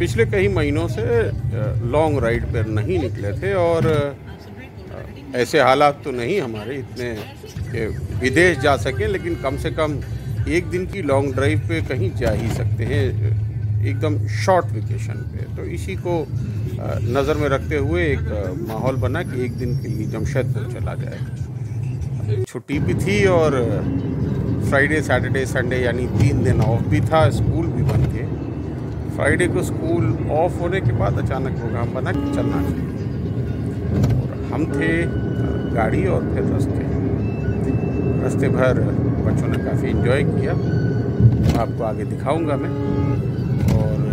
पिछले कई महीनों से लॉन्ग राइड पर नहीं निकले थे और ऐसे हालात तो नहीं हमारे इतने कि विदेश जा सकें, लेकिन कम से कम एक दिन की लॉन्ग ड्राइव पे कहीं जा ही सकते हैं, एकदम शॉर्ट वेकेशन पे। तो इसी को नज़र में रखते हुए एक माहौल बना कि एक दिन के लिए जमशेदपुर चला जाए। छुट्टी भी थी और फ्राइडे सैटरडे संडे यानी 3 दिन ऑफ भी था, स्कूल भी बंद थे। फ्राइडे को स्कूल ऑफ होने के बाद अचानक प्रोग्राम बना कि चलना चाहिए और हम थे गाड़ी और फिर रास्ते भर बच्चों ने काफ़ी एंजॉय किया। आपको आगे दिखाऊंगा मैं। और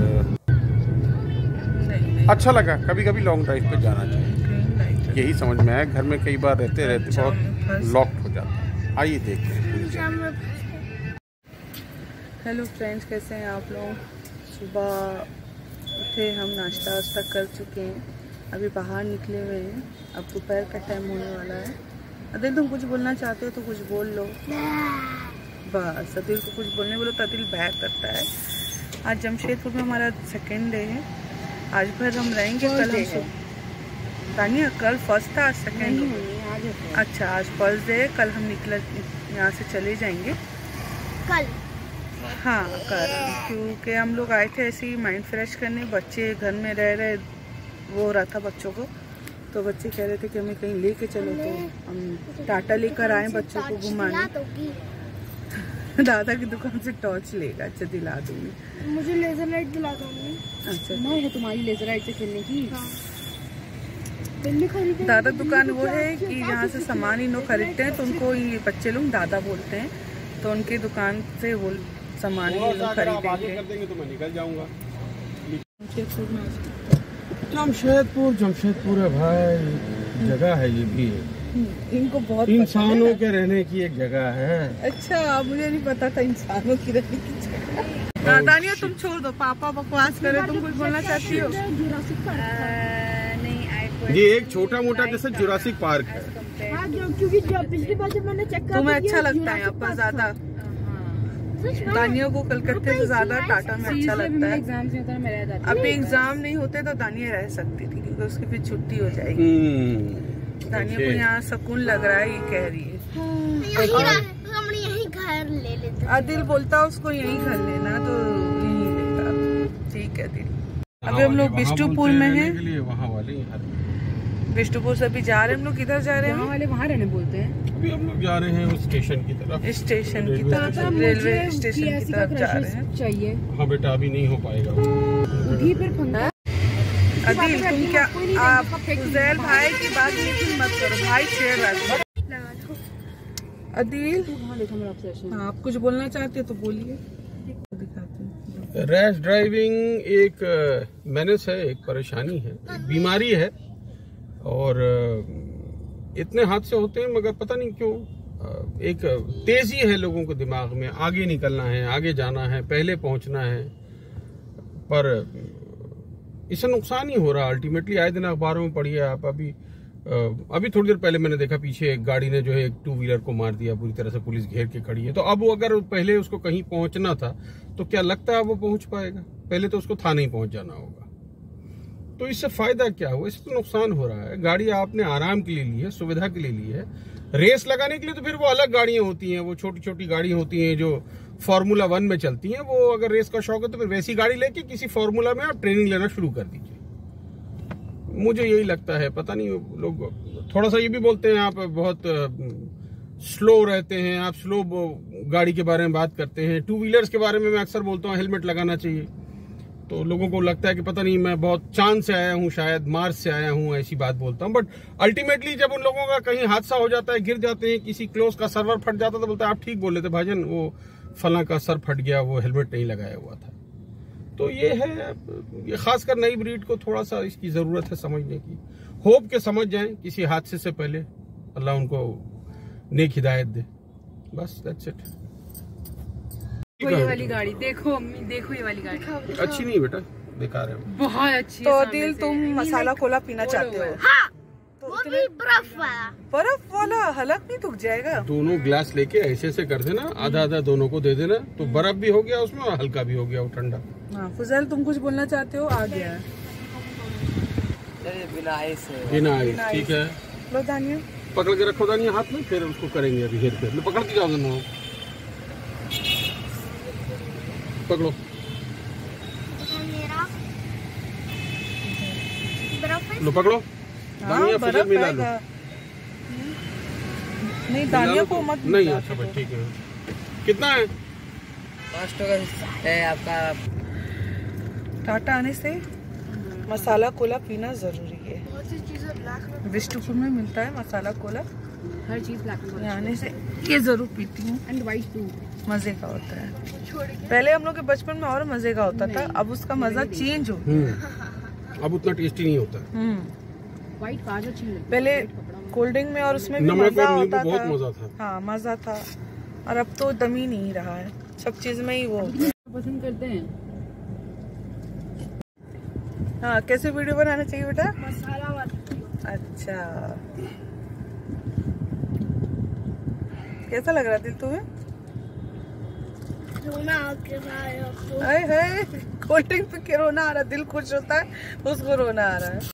अच्छा लगा, कभी कभी लॉन्ग ड्राइव पे जाना चाहिए, यही समझ में आया। घर में कई बार रहते रहते बहुत लॉक्ड हो जाता है। आइए देखते हैं। हेलो फ्रेंड्स, कैसे हैं आप लोग? सुबह उठे, हम नाश्ता वाश्ता कर चुके हैं, अभी बाहर निकले हुए हैं। अब दोपहर का टाइम होने वाला है। अदिल, तुम कुछ बोलना चाहते हो तो कुछ बोल लो। बस अदिल को कुछ बोलने बोलो तो अदिल बैक करता है। आज जमशेदपुर में हमारा सेकेंड डे है। आज भर हम रहेंगे, कल हम तानिया कल फर्स्ट था, आज सेकेंड। अच्छा, आज फर्स्ट डे है, कल हम यहाँ से चले जाएंगे कल। हाँ कल, क्योंकि हम लोग आए थे ऐसे ही माइंड फ्रेश करने। बच्चे घर में रह रहे, वो हो रहा था बच्चों को, तो बच्चे कह रहे थे कि हमें कहीं लेके चलो, तो हम टाटा लेकर आए बच्चों को घुमाने। दादा की दुकान से टॉर्च लेगा। अच्छा, दिला दूंगी। मुझे लेजर लाइट दिला दूंगी। अच्छा, है तुम्हारी लेजर लाइट से खेलने की। दादा दुकान वो है कि यहाँ से सामान इन लोग खरीदते हैं, तो उनको ये बच्चे लोग दादा बोलते हैं, तो उनकी दुकान से वो सामान ये लोग खरीदेंगे। तो मैं निकल जाऊंगा। जमशेदपुर है भाई, जगह है ये भी। इनको बहुत इंसानों के रहने की एक जगह है। अच्छा, मुझे नहीं पता था इंसानों की रहने की जगह। दानिया, तुम छोड़ दो, पापा बकवास करे। तुम कुछ बोलना चाहती हो? ये एक छोटा मोटा जैसे जुरासिक पार्क है। क्योंकि पिछली बार जब मैंने चेक तुम्हें अच्छा लगता है यहाँ पर ज्यादा? दानिया को कलकत्ते से ज्यादा टाटा में अच्छा लगता है। अभी एग्जाम नहीं होते तो दानिया रह सकती थी, क्योंकि उसकी फिर छुट्टी हो जाएगी। दानिया को यहाँ सुकून लग रहा है, ये कह रही है। हम यही घर ले लेते। आदिल बोलता उसको यही घर लेना, तो यही लेता। ठीक है दिल। अभी हम लोग बिष्टुपुर में हैं। वहाँ वाले बिष्टुपुर से अभी जा रहे हैं हम लोग। किधर जा रहे हैं? वाले वहाँ रहने बोलते हैं। अभी हम लोग जा रहे हैं उस स्टेशन की तरफ। स्टेशन की तरफ, रेलवे स्टेशन की तरफ जा रहे हैं। चाहिए। हाँ बेटा, अभी नहीं हो पाएगा। अदिल, तुम क्या, आप उजैल भाई की बात लेकिन मत करो, भाई छेड़ रहा है। अदिल, हाँ, आप कुछ बोलना चाहते हो तो बोलिए। दिखाते हैं। रैश ड्राइविंग एक मेनेस है, एक परेशानी है, एक बीमारी है, और इतने हादसे होते हैं मगर पता नहीं क्यों एक तेजी है लोगों को दिमाग में, आगे निकलना है, आगे जाना है, पहले पहुंचना है, पर इससे नुकसान ही हो रहा है अल्टीमेटली। आए दिन अखबारों में पढ़िए आप। अभी थोड़ी देर पहले मैंने देखा पीछे एक गाड़ी ने जो है एक 2 व्हीलर को मार दिया पूरी तरह से, पुलिस घेर के खड़ी है। तो अब वो अगर पहले उसको कहीं पहुंचना था तो क्या लगता है वो पहुंच पाएगा? पहले तो उसको थाने ही पहुंच जाना होगा। तो इससे फायदा क्या हुआ? इससे तो नुकसान हो रहा है। गाड़ी आपने आराम के लिए ली है, सुविधा के लिए ली है। रेस लगाने के लिए तो फिर वो अलग गाड़ियां होती हैं, वो छोटी छोटी गाड़ी होती हैं जो फार्मूला 1 में चलती हैं। वो अगर रेस का शौक है तो फिर वैसी गाड़ी लेके किसी फार्मूला में आप ट्रेनिंग लेना शुरू कर दीजिए। मुझे यही लगता है। पता नहीं, लोग थोड़ा सा ये भी बोलते हैं आप बहुत स्लो रहते हैं, आप स्लो गाड़ी के बारे में बात करते हैं। 2 व्हीलर्स के बारे में मैं अक्सर बोलता हूँ हेलमेट लगाना चाहिए। तो लोगों को लगता है कि पता नहीं मैं बहुत चांद से आया हूँ, शायद मार्स से आया हूँ, ऐसी बात बोलता हूँ। बट अल्टीमेटली जब उन लोगों का कहीं हादसा हो जाता है, गिर जाते हैं, किसी क्लोज का सर्वर फट जाता है, तो बोलते हैं आप ठीक बोल रहे थे भाईजान, वो फला का सर फट गया, वो हेलमेट नहीं लगाया हुआ था। तो ये है, ये खासकर नई ब्रीड को थोड़ा सा इसकी जरूरत है समझने की। होप के समझ जाएं किसी हादसे से पहले, अल्लाह उनको नेक हिदायत दे। बस दैट्स इट। ये वाली गाड़ी देखो अम्मी, देखो ये वाली गाड़ी अच्छी नहीं बेटा, बेकार है, बहुत अच्छी तो है। दिल, तुम मसाला कोला पीना चाहते हो? हाँ, तो लिए? बर्फ वाला हलक नहीं दुख जाएगा? दोनों ग्लास लेके ऐसे से कर देना, आधा आधा दोनों को दे देना, तो बर्फ भी हो गया उसमें और हल्का भी हो गया वो ठंडा। हाँ फुजैल तुम कुछ बोलना चाहते हो? आ गया है बिना आइस, ठीक है। लो दानिया पकड़ के रखो दानिया हाथ में, फिर उसको करेंगे अभी हेर फेर। पकड़ के जाओ दोनों, पकड़ो। लो पकड़ो दानिया, फिर मिला लो। नहीं दानिया को मत नहीं, अच्छा भाई ठीक है। कितना है? 5 टका है आपका। टाटा आने से मसाला कोला पीना जरूरी है। विष्णुपुर में मिलता है मसाला कोला, हर चीज ब्लैक एंड यहाँ आने से ये जरूर पीती हूँ। And white too. मजे का होता है। पहले हम लोग के बचपन में और मजे का होता था, अब उसका मजा चेंज हो गया। अब उतना टेस्टी नहीं होता। वाइट काज अच्छी लगती है। पहले कोल्ड ड्रिंक में और उसमें भी नमक मजा और नींबू होता बहुत था। मजा था। हाँ मजा था, और अब तो दम ही नहीं रहा है, सब चीज में ही वो। पसंद करते हैं। हाँ कैसे वीडियो बनाना चाहिए बेटा? मसाला वाला। अच्छा कैसा लग रहा दिल तुम्हें? कोल्ड ड्रिंक पे रोना आ रहा, दिल खुश होता है, उसको रोना आ रहा है।